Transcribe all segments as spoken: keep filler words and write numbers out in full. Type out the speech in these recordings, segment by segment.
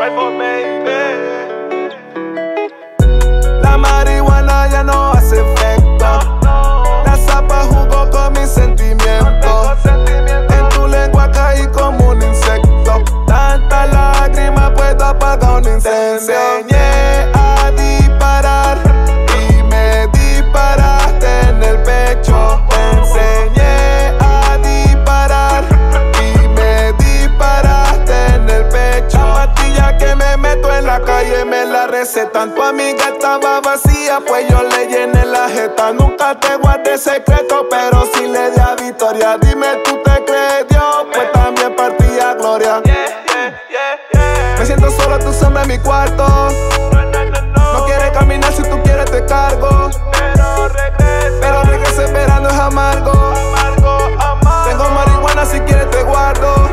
La marihuana ya no hace efecto. La zapa jugó con mis sentimientos. En tu lengua caí como un insecto. Tanta lágrima puedo apagar un incendio. Te enseñé a disparar y me disparaste en el pecho. Te enseñé a disparar y me disparaste en el pecho. La pastilla que me meto en la calle me la recetan. Tu amiga estaba vacía, pues yo le llené la jeta. Nunca te guardé secreto, pero sí le di a victoria. Dime, ¿tú te crees Dios? Pues también partía gloria. Me siento solo, tu sombra en mi cuarto. No quieres caminar, si tú quieres te cargo. Pero regrese, verano es amargo. Tengo marihuana, si quieres te guardo.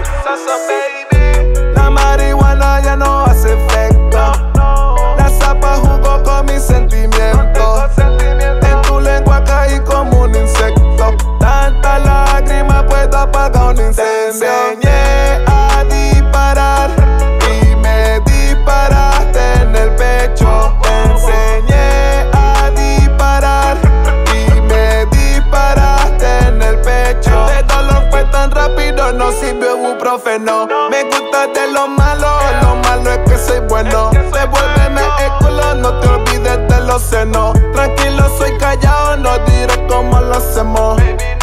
La marihuana ya no hace efecto. La zapa jugó con mis sentimientos. En tu lengua caí como un insecto. Tanta lágrima puedo apagar un incendio. Te enseñé a disparar y me disparaste en el pecho. Te enseñé a disparar y me disparaste en el pecho. Este dolor fue tan rápido, no sirvió ibuprofeno. Me gusta de lo malo, lo malo es que soy bueno. Devuélveme el culo, no te olvides de los senos. Tranquilo, soy callado, no diré cómo lo hacemos.